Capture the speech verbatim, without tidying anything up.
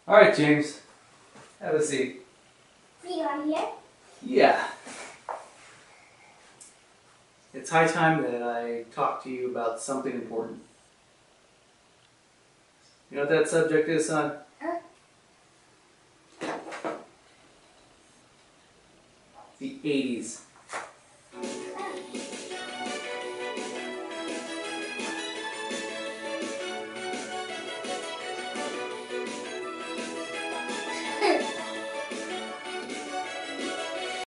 All right, James. Have a seat. You are here? Yeah. It's high time that I talk to you about something important. You know what that subject is, son? Huh? The eighties.